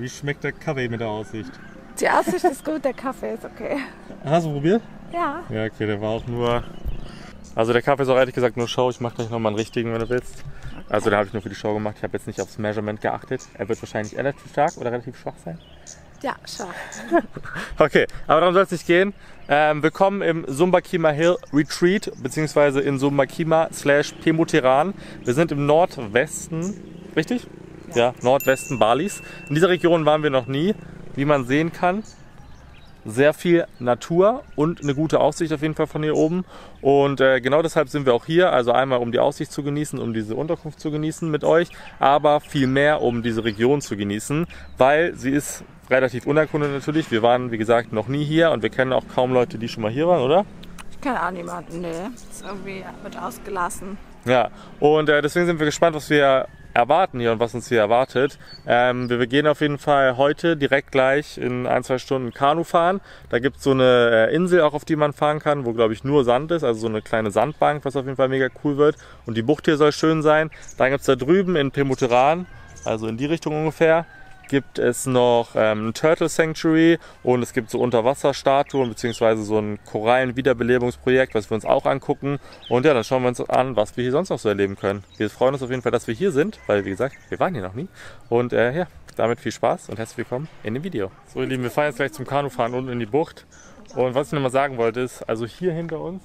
Wie schmeckt der Kaffee mit der Aussicht? Die Aussicht ist gut, der Kaffee ist okay. Hast du probiert? Ja. Ja, okay, der war auch nur... Also der Kaffee ist auch ehrlich gesagt nur Show. Ich mache gleich nochmal einen richtigen, wenn du willst. Also den habe ich nur für die Show gemacht. Ich habe jetzt nicht aufs Measurement geachtet. Er wird wahrscheinlich relativ stark oder relativ schwach sein. Ja, schwach. Okay, aber darum soll es nicht gehen. Willkommen im Sumba-Kima Hill Retreat, beziehungsweise in Sumba-Kima/Pemuteran. Wir sind im Nordwesten, richtig? Ja, Nordwesten Balis. In dieser Region waren wir noch nie, wie man sehen kann. Sehr viel Natur und eine gute Aussicht auf jeden Fall von hier oben. Und genau deshalb sind wir auch hier. Also einmal um die Aussicht zu genießen, um diese Unterkunft zu genießen mit euch, aber viel mehr um diese Region zu genießen, weil sie ist relativ unerkundet natürlich. Wir waren, wie gesagt, noch nie hier und wir kennen auch kaum Leute, die schon mal hier waren, oder? Ich kenne auch niemanden, nee. Ist irgendwie wird ausgelassen. Ja, und deswegen sind wir gespannt, was wir erwarten hier und was uns hier erwartet. Wir gehen auf jeden Fall heute direkt gleich in 1-2 Stunden Kanu fahren. Da gibt es so eine Insel auch, auf die man fahren kann, wo glaube ich nur Sand ist, also so eine kleine Sandbank, was auf jeden Fall mega cool wird. Und die Bucht hier soll schön sein. Dann gibt es da drüben in Pemuteran, also in die Richtung ungefähr, gibt es noch ein Turtle Sanctuary und es gibt so Unterwasserstatuen bzw. so ein Korallenwiederbelebungsprojekt, was wir uns auch angucken. Und ja, dann schauen wir uns an, was wir hier sonst noch so erleben können. Wir freuen uns auf jeden Fall, dass wir hier sind, weil wie gesagt, wir waren hier noch nie. Und ja, damit viel Spaß und herzlich willkommen in dem Video. So ihr Lieben, wir fahren jetzt gleich zum Kanufahren unten in die Bucht. Und was ich noch mal sagen wollte ist, also hier hinter uns,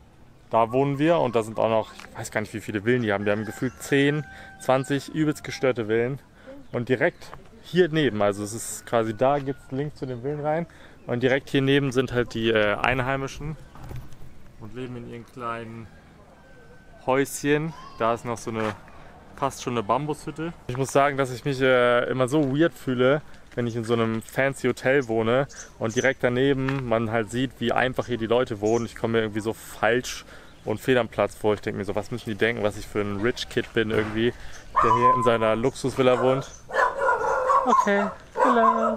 da wohnen wir und da sind auch noch, ich weiß gar nicht wie viele Villen die haben. Die haben gefühlt 10, 20 übelst gestörte Villen. Und direkt hier neben, also es ist quasi da, gibt es Link zu den Villen rein und direkt hier neben sind halt die Einheimischen und leben in ihren kleinen Häuschen. Da ist noch so eine, fast schon eine Bambushütte. Ich muss sagen, dass ich mich immer so weird fühle, wenn ich in so einem fancy Hotel wohne und direkt daneben man halt sieht, wie einfach hier die Leute wohnen. Ich komme mir irgendwie so falsch und fehl am Platz vor. Ich denke mir so, was müssen die denken, was ich für ein Rich Kid bin irgendwie, der hier in seiner Luxusvilla wohnt. Okay, hello.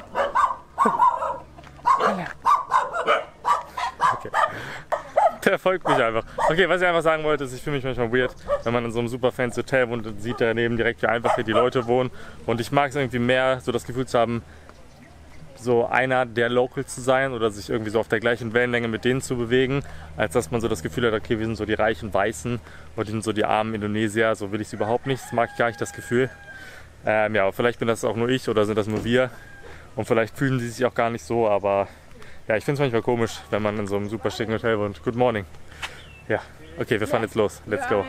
Hello. Okay. Der folgt mich einfach. Okay, was ich einfach sagen wollte, ist, ich fühle mich manchmal weird, wenn man in so einem super fancy Hotel wohnt und sieht daneben direkt, wie einfach hier die Leute wohnen. Und ich mag es irgendwie mehr, so das Gefühl zu haben, so einer der Locals zu sein oder sich irgendwie so auf der gleichen Wellenlänge mit denen zu bewegen, als dass man so das Gefühl hat, okay, wir sind so die reichen Weißen und die sind so die armen Indonesier. So will ich es überhaupt nicht, das mag ich gar nicht, das Gefühl. Ja, vielleicht bin das auch nur ich oder sind das nur wir und vielleicht fühlen sie sich auch gar nicht so, aber ja, ich finde es manchmal komisch, wenn man in so einem super schicken Hotel wohnt. Good morning. Ja, okay, wir fahren jetzt los. Let's go.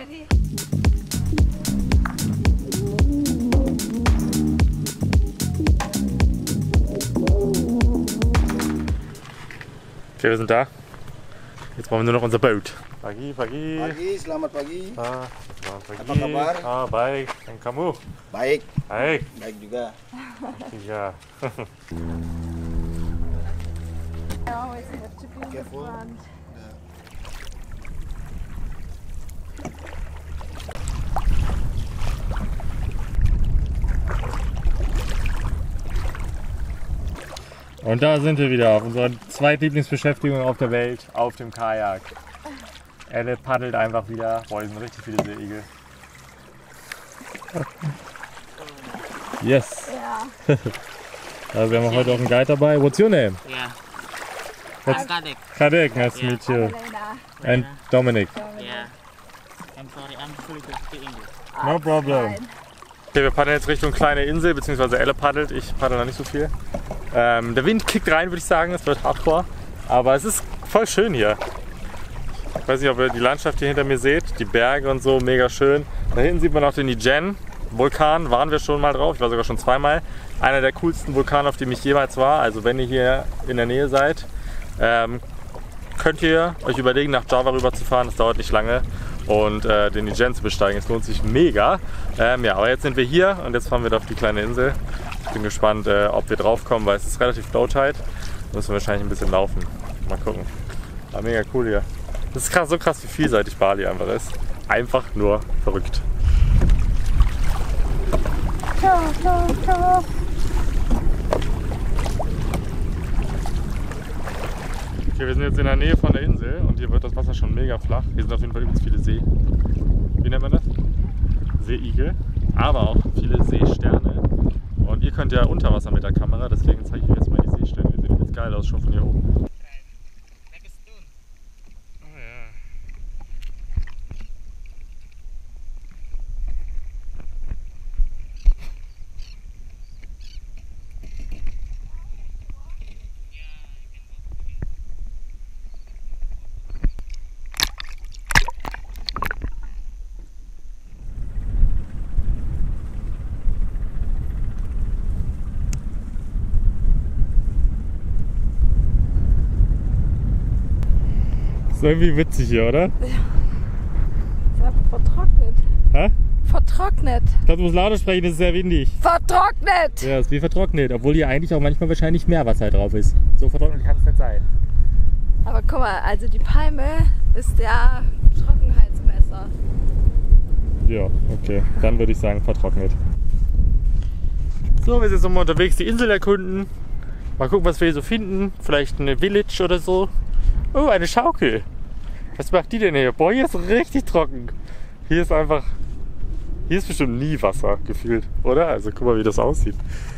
Okay, wir sind da. Jetzt brauchen wir nur noch unser Boot. Pagi, pagi. Pagi, selamat pagi. Selamat pagi. Apa kabar? Baik. Dan kamu? Baik. Baik. Baik juga. Ja. Careful. Und da sind wir wieder auf unserer Zweitlieblingsbeschäftigung auf der Welt, auf dem Kajak. Elle paddelt einfach wieder. Boah, hier sind richtig viele Seeigel. Yes. Ja. Also wir haben heute auch einen Guide dabei. What's your name? Yeah. What's Kadek. Kadek, nice to meet you. Elena. And Dominic. Yeah. I'm sorry, I'm free to speak English. No problem. Nein. Okay, wir paddeln jetzt Richtung kleine Insel, beziehungsweise Elle paddelt. Ich paddel noch nicht so viel. Der Wind kickt rein, würde ich sagen. Es wird hardcore. Aber es ist voll schön hier. Ich weiß nicht, ob ihr die Landschaft hier hinter mir seht. Die Berge und so, mega schön. Da hinten sieht man auch den Ijen Vulkan. Waren wir schon mal drauf. Ich war sogar schon zweimal. Einer der coolsten Vulkane, auf dem ich jemals war. Also wenn ihr hier in der Nähe seid, könnt ihr euch überlegen, nach Java rüber zu fahren. Das dauert nicht lange. Und den Ijen zu besteigen. Es lohnt sich mega. Ja, aber jetzt sind wir hier und jetzt fahren wir auf die kleine Insel. Ich bin gespannt, ob wir drauf kommen, weil es ist relativ low tide. Müssen wir wahrscheinlich ein bisschen laufen. Mal gucken. Aber mega cool hier. Das ist krass, so krass, wie vielseitig Bali einfach ist. Einfach nur verrückt. Ciao, ciao, ciao. Okay, wir sind jetzt in der Nähe von der Insel und hier wird das Wasser schon mega flach. Hier sind auf jeden Fall übelst viele Wie nennt man das? Seeigel, aber auch viele Seesterne. Und ihr könnt ja unter Wasser mit der Kamera, deswegen zeige ich euch jetzt mal die Seesterne. Die sehen jetzt geil aus, schon von hier oben. Like a stone. Oh ja. Ist irgendwie witzig hier, oder? Ist einfach vertrocknet. Hä? Vertrocknet. Ich glaube, du musst lauter sprechen, es ist sehr windig. Vertrocknet! Ja, ist wie vertrocknet, obwohl hier eigentlich auch manchmal wahrscheinlich Meerwasser drauf ist. So vertrocknet kann es nicht sein. Aber guck mal, also die Palme ist der Trockenheitsmesser. Ja, okay. Dann würde ich sagen vertrocknet. So, wir sind jetzt nochmal unterwegs, die Insel erkunden. Mal gucken, was wir hier so finden. Vielleicht eine Village oder so. Oh, eine Schaukel. Was macht die denn hier? Boah, hier ist richtig trocken. Hier ist einfach... Hier ist bestimmt nie Wasser gefühlt, oder? Also guck mal, wie das aussieht.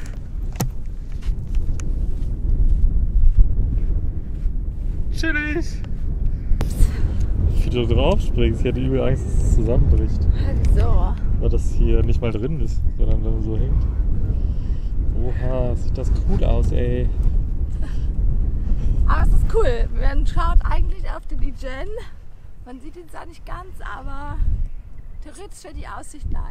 Chillig. Wie du drauf springst. Ich hatte übel Angst, dass es zusammenbricht. So. Weil das hier nicht mal drin ist, sondern dann so hängt. Oha, sieht das cool aus, ey. Aber es ist cool. Man schaut eigentlich auf den Ijen. Man sieht ihn zwar nicht ganz, aber theoretisch wäre die Aussicht nice.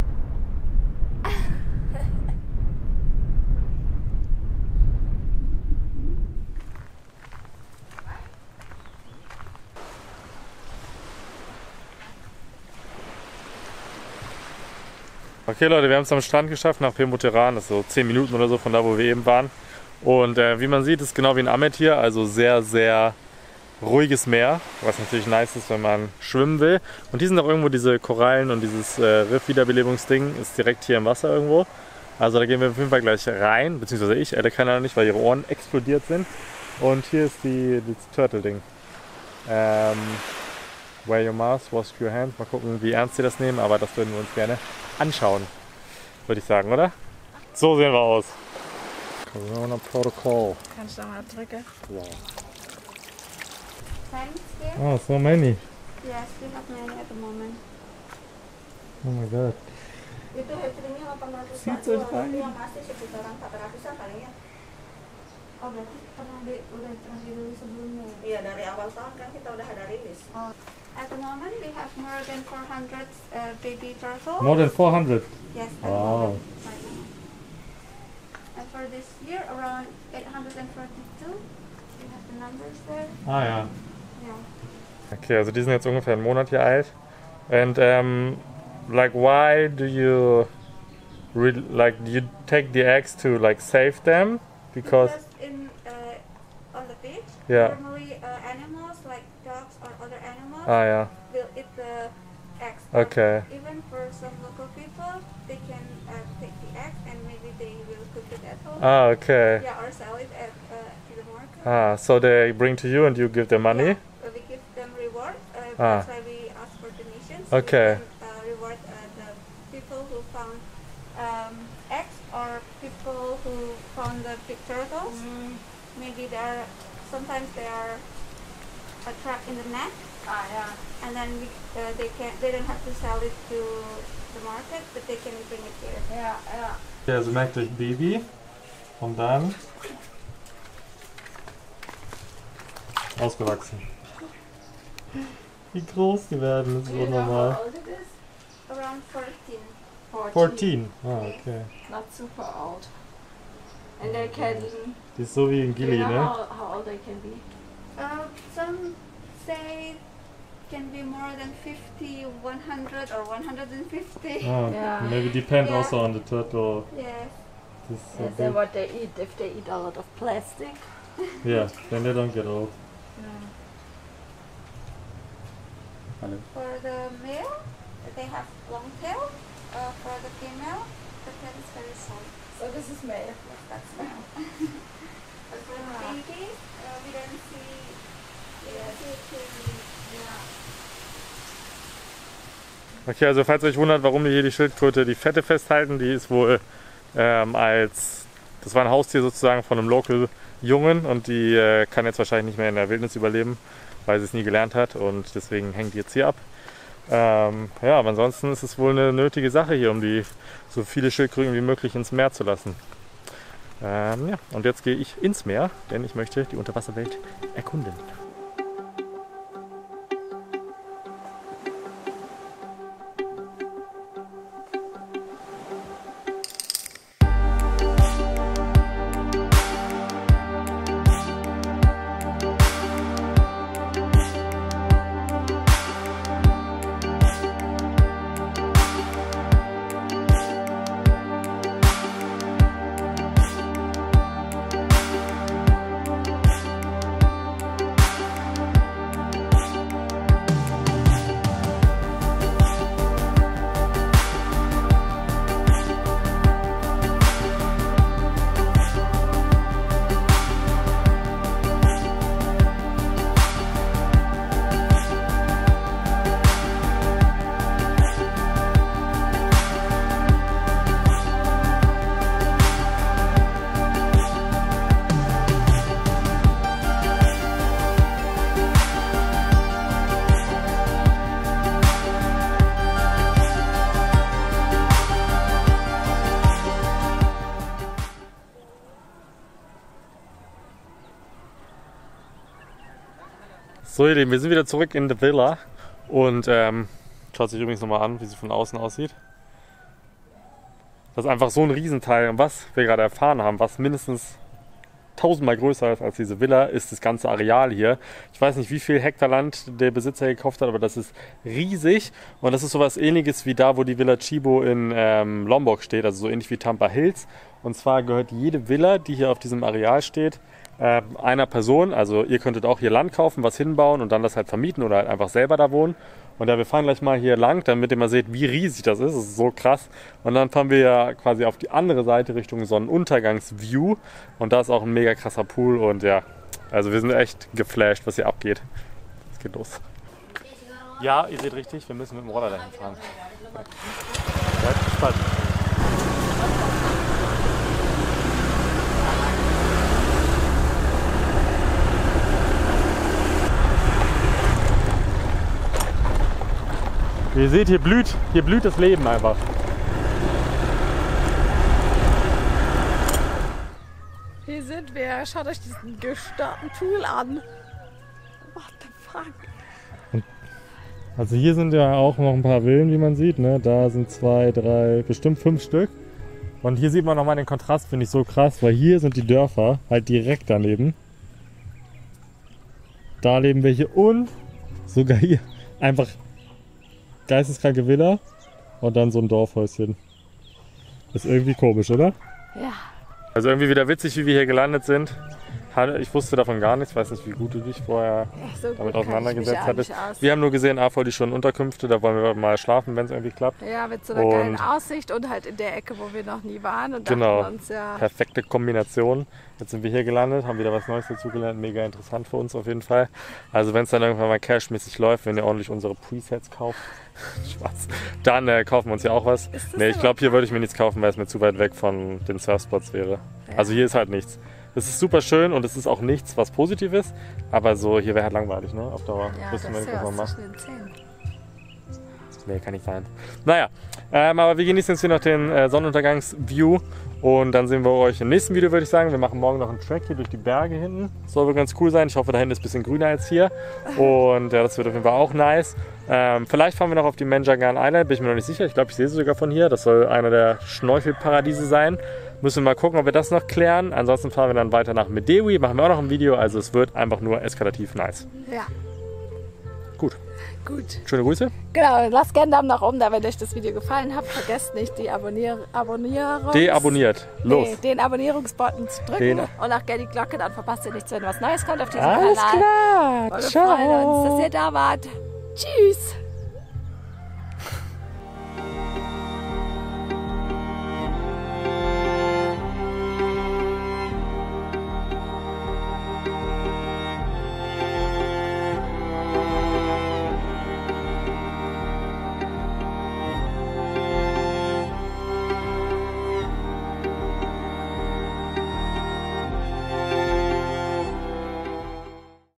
Okay Leute, wir haben es am Strand geschafft nach Pemoteran. Das ist so 10 Minuten oder so von da, wo wir eben waren. Und wie man sieht, ist es genau wie in Amet hier, also sehr, sehr ruhiges Meer, was natürlich nice ist, wenn man schwimmen will. Und hier sind auch irgendwo diese Korallen und dieses Riff-Wiederbelebungsding ist direkt hier im Wasser irgendwo. Also da gehen wir auf jeden Fall gleich rein, beziehungsweise ich, Elle kann ja noch nicht, weil ihre Ohren explodiert sind. Und hier ist das Turtle-Ding. Wear your mask, wash your hands. Mal gucken, wie ernst sie das nehmen, aber das würden wir uns gerne anschauen, würde ich sagen, oder? So sehen wir aus. Corona Protocol. Kannst du da mal drücken? Wow. Thanks here? Oh, so many. Yes, we have many at the moment. Oh my god. Itu hatcheringnya 800 Sweet sekali. yang pasti sekitaran 400-an kali ya. Oh berarti udah pernah dirilis sebelumnya ya? Iya, dari awal tahun kan kita udah ada rilis. Oh. At the moment we have more than 400 baby turtles. More than 400. Yes, at the Wow. moment, right now. And for this year around 842. We have the numbers there. Ah ja. Yeah. Okay, also die sind jetzt ungefähr einen Monat hier alt. And like, why do you do you take the eggs to like save them? Because in on the beach, Yeah. normally animals like dogs or other animals ah ja. will eat the eggs. Okay. Even for some local people, they can take the eggs and maybe they will cook it at home. Ah, okay. Yeah, or sell it at to the market. Ah, so they bring to you and you give them money? Yeah, we give them reward. Ah. That's why we ask for donations. Okay. We can, reward the people who found eggs or people who found the big turtles. Maybe sometimes they are trapped in the net, Ah ja. and then they don't have to sell it to the market, but they can bring it here. Ja, ja. Ja, also merkt euch Baby und dann ausgewachsen. Wie groß die werden, das ist so normal. How old it is? Around 14. 14. Ah, okay. Not super old. And they can... Die ist so wie ein Gilly, you know ne? how old they can be? Some say can be more than 50, 100 or 150. Ah, Yeah. maybe depend Yeah. also on the turtle. Yes. This, Yes, and what they eat, if they eat a lot of plastic. yeah, then they don't get old. Hello. For the male, they have long tail. For the female, the tail is very short. So this is male. Yes, that's male. But for the baby, we don't see. Okay, also falls ihr euch wundert, warum wir hier die Schildkröte die Fette festhalten, die ist wohl das war ein Haustier sozusagen von einem Local Jungen und die kann jetzt wahrscheinlich nicht mehr in der Wildnis überleben, weil sie es nie gelernt hat und deswegen hängt die jetzt hier ab. Ja, aber ansonsten ist es wohl eine nötige Sache hier, um die so viele Schildkröten wie möglich ins Meer zu lassen. Ja, und jetzt gehe ich ins Meer, denn ich möchte die Unterwasserwelt erkunden. So ihr Lieben, wir sind wieder zurück in der Villa und schaut sich übrigens nochmal an, wie sie von außen aussieht. Das ist einfach so ein Riesenteil und was wir gerade erfahren haben, was mindestens 1000-mal größer ist als diese Villa, ist das ganze Areal hier. Ich weiß nicht, wie viel Hektar Land der Besitzer gekauft hat, aber das ist riesig und das ist sowas Ähnliches wie da, wo die Villa Chibo in Lombok steht, also so ähnlich wie Tampa Hills. Und zwar gehört jede Villa, die hier auf diesem Areal steht, einer Person. Also ihr könntet auch hier Land kaufen, was hinbauen und dann das halt vermieten oder halt einfach selber da wohnen. Und ja, wir fahren gleich mal hier lang, damit ihr mal seht, wie riesig das ist. Das ist so krass. Und dann fahren wir ja quasi auf die andere Seite Richtung Sonnenuntergangsview. Und da ist auch ein mega krasser Pool. Und ja, also wir sind echt geflasht, was hier abgeht. Es geht los. Ja, ihr seht richtig, wir müssen mit dem Roller dahin fahren. Seid gespannt. Wie ihr seht, hier blüht das Leben einfach. Hier sind wir. Schaut euch diesen gestörten Pool an. What the fuck? Also hier sind ja auch noch ein paar Villen, wie man sieht. Ne? Da sind 2, 3, bestimmt 5 Stück. Und hier sieht man nochmal den Kontrast, finde ich so krass, weil hier sind die Dörfer halt direkt daneben. Da leben welche und sogar hier einfach geisteskranke Villa und dann so ein Dorfhäuschen. Ist irgendwie komisch, oder? Ja. Also irgendwie wieder witzig, wie wir hier gelandet sind. Ich wusste davon gar nichts, weiß nicht, wie gut du dich vorher So damit gut auseinandergesetzt kenn ich mich hattest. auch nicht aus. Wir haben nur gesehen, voll die schönen Unterkünfte, da wollen wir mal schlafen, wenn es irgendwie klappt. Ja, mit so einer geilen Aussicht und halt in der Ecke, wo wir noch nie waren. Und Genau, dachten uns, ja, perfekte Kombination. Jetzt sind wir hier gelandet, haben wieder was Neues dazugelernt, mega interessant für uns auf jeden Fall. Also wenn es dann irgendwann mal cashmäßig läuft, wenn ihr ordentlich unsere Presets kauft, Spaß, dann kaufen wir uns ja auch was. Nee, ich glaube, hier würde ich mir nichts kaufen, weil es mir zu weit weg von den Surfspots wäre. Ja. Also hier ist halt nichts. Es ist super schön und es ist auch nichts, was positiv ist, aber so hier wäre halt langweilig, ne? Auf Dauer. ja, das Wüsste man ist nicht, was ja man was macht. zwischen den Zähnen. Nee, kann nicht sein. Naja, aber wir genießen jetzt hier noch den Sonnenuntergangsview und dann sehen wir euch im nächsten Video, würde ich sagen. Wir machen morgen noch einen Track hier durch die Berge hinten. Soll wohl ganz cool sein. Ich hoffe, da hinten ist ein bisschen grüner als hier und ja, das wird auf jeden Fall auch nice. Vielleicht fahren wir noch auf die Manjagan Island, bin ich mir noch nicht sicher. Ich glaube, ich sehe sie sogar von hier. Das soll einer der Schnorchelparadiese sein. Müssen wir mal gucken, ob wir das noch klären. Ansonsten fahren wir dann weiter nach Medewi, machen wir auch noch ein Video. Also es wird einfach nur eskalativ nice. Ja, Gut. gut. Schöne Grüße. Genau, lasst gerne einen Daumen nach oben da, wenn euch das Video gefallen hat. Vergesst nicht, die Deabonniert. Los. Nee, den Abonnierungsbutton zu drücken Den. und auch gerne die Glocke, dann verpasst ihr nichts, wenn was Neues kommt auf diesem Alles Kanal. klar. Und wir Ciao. freuen uns, dass ihr da wart. Tschüss.